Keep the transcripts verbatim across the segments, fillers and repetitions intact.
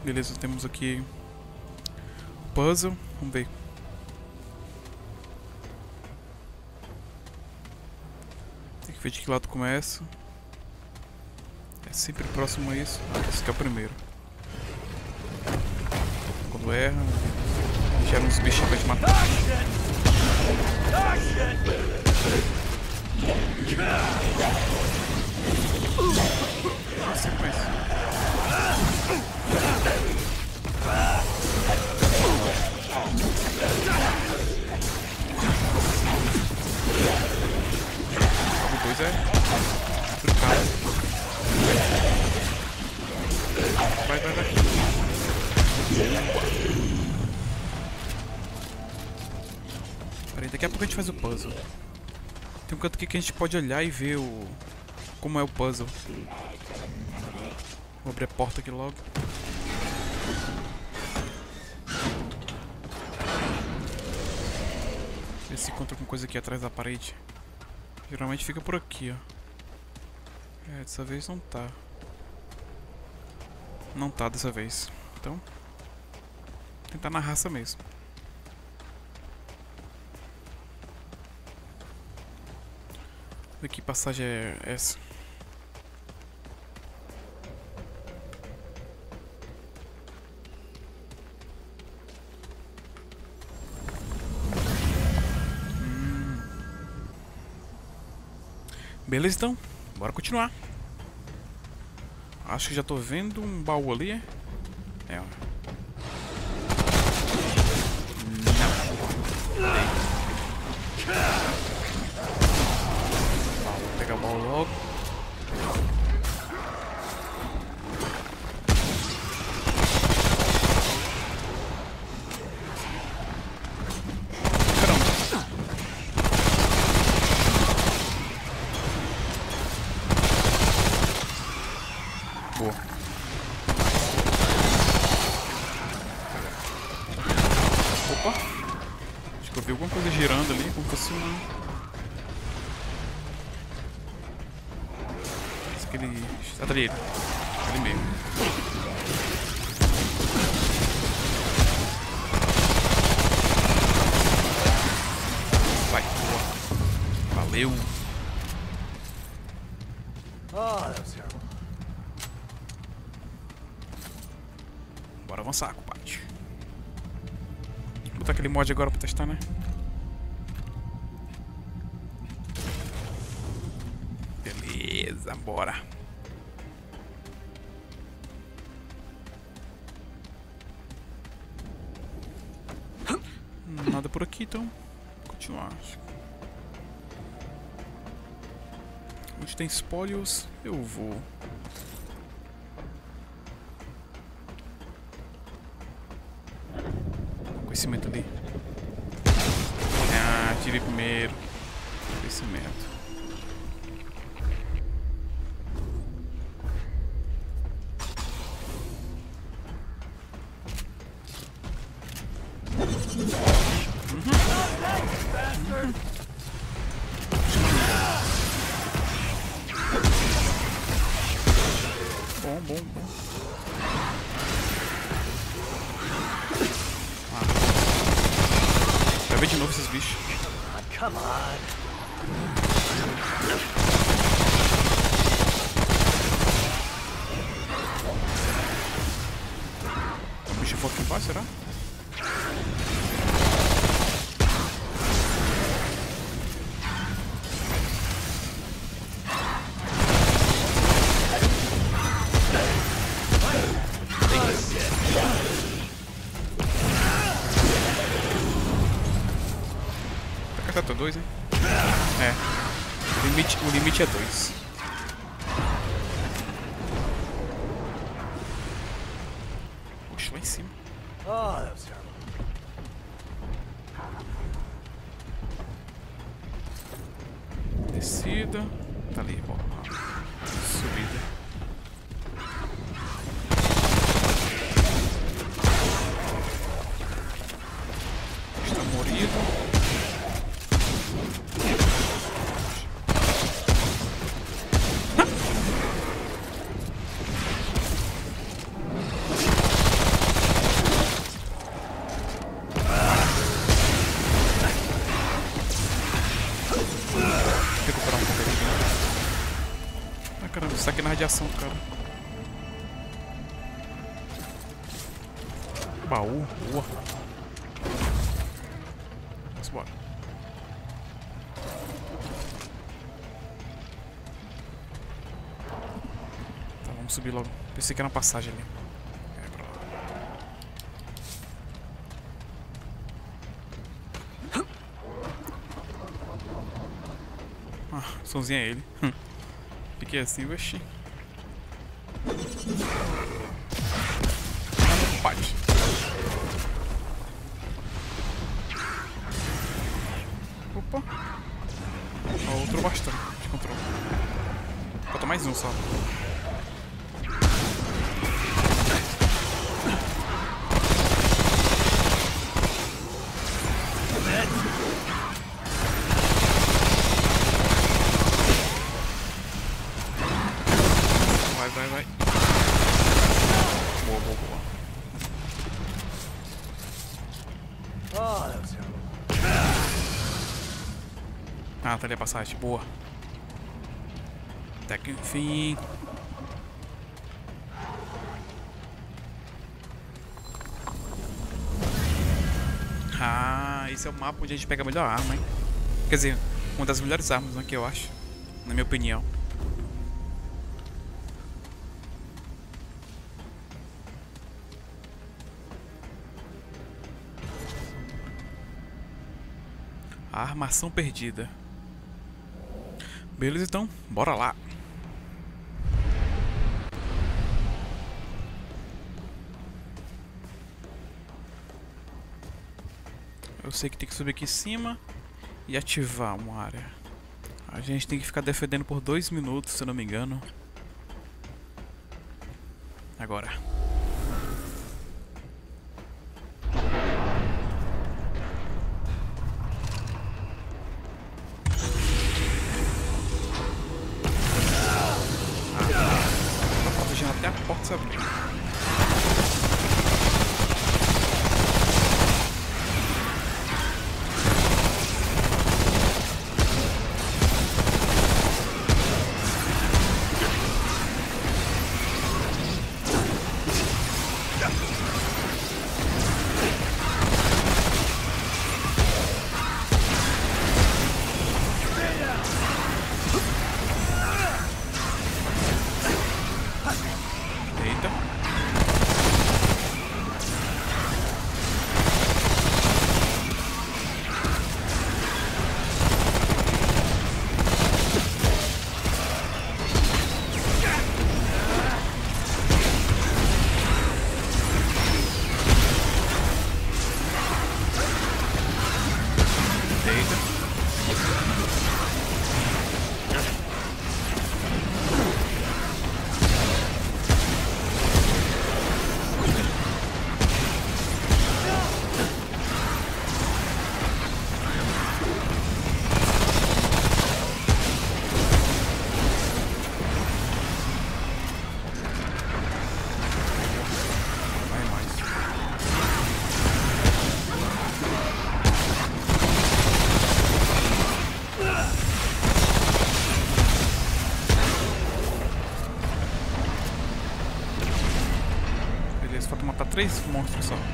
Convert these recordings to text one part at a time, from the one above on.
Beleza, temos aqui puzzle. Vamos ver. Tem que ver de que lado começa. É sempre próximo a isso. Ah, esse aqui é o primeiro. Quando erra, gera uns bichos pra te matar. Sequência. O dois é trucado. Vai, vai, vai. Peraí, daqui a pouco a gente faz o puzzle. Tem um canto aqui que a gente pode olhar e ver o como é o puzzle. Vou abrir a porta aqui logo. Ver se encontra com coisa aqui atrás da parede. Geralmente fica por aqui, ó. É, dessa vez não tá. Não tá dessa vez. Então, tentar na raça mesmo. Que passagem é essa? Hum. Beleza, então. Bora continuar. Acho que já tô vendo um baú ali. É, ó. Não. Vou pegar o baú logo. Caramba. Boa. Opa. Acho que eu vi alguma coisa girando ali, como fosse uma... Aquele... Atrás dele. Ali mesmo. Vai, boa. Valeu. Bora avançar, compadre. Vou botar aquele mod agora pra testar, né? Beleza, bora. Nada por aqui, então. Vou continuar. Onde tem espólios, eu vou. Conhecimento ali. Ah, tirei primeiro. Conhecimento. Bom, bom, bom. Ah. Vai ver de novo esses bichos. Come on. O bicho for aqui embaixo, será? Tá dois, hein? É. O limite, o limite é dois. Puxa, lá em cima. Descida. Tá ali, ó. Subida. Está morido. caramba, isso aqui na radiação do cara. Baú, boa. Vamos embora. Tá, vamos subir logo. Pensei que era uma passagem ali. É, pra lá. Ah, somzinho é ele. Fiquei assim, oxi. Pode. Opa. Ó, outro bastão de controle. Falta mais um só. Vai, vai, vai. Boa, boa, boa. Ah, tá ali a passagem. Boa. Até que enfim. Ah, esse é o mapa onde a gente pega a melhor arma, hein? Quer dizer, uma das melhores armas, né, que eu acho. Na minha opinião. A armação perdida. Beleza, então, bora lá. Eu sei que tem que subir aqui em cima e ativar uma área. A gente tem que ficar defendendo por dois minutos, se eu não me engano. Agora. Até a porta se abrir. Falta matar três monstros só.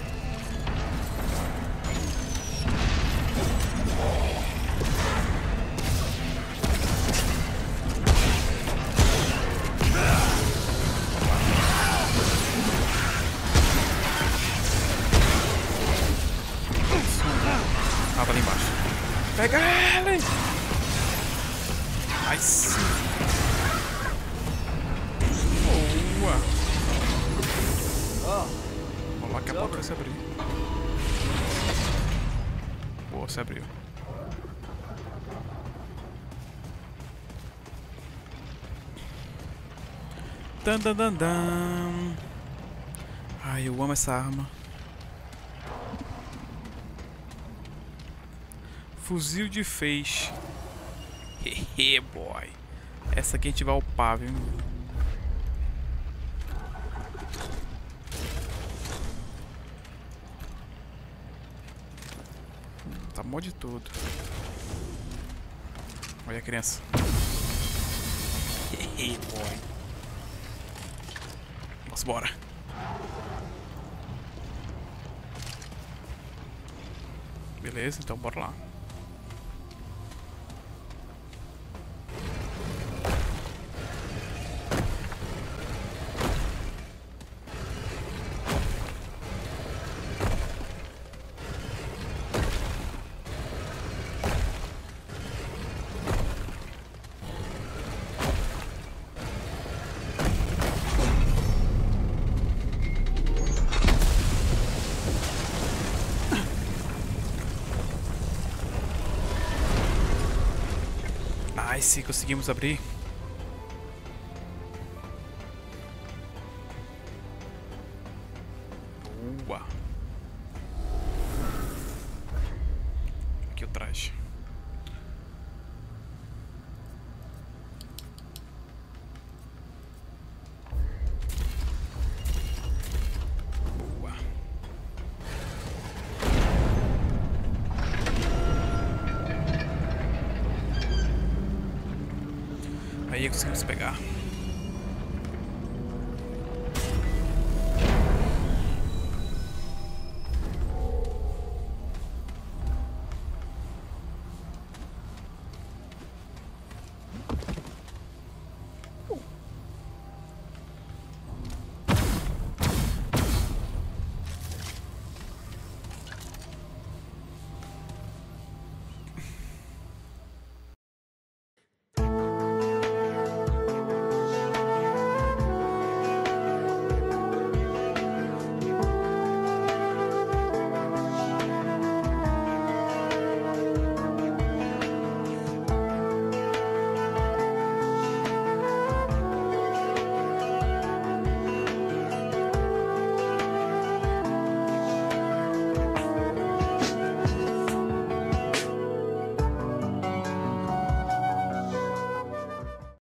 Ah, tá ali embaixo. Pega ele! Ai, sim. Boa! Vamos lá que a porta vai se abrir. Boa, se abriu. Dan, dan, dan, dan. Ai, eu amo essa arma. Fuzil de feixe. Hehe, boy. Essa aqui a gente vai upar, viu? Tá bom de tudo. Olha a criança. Hehe, boy. Vamos embora. Beleza, então bora lá. Nice, conseguimos abrir. Boa. Aqui o traje. Boa. Aí conseguimos pegar.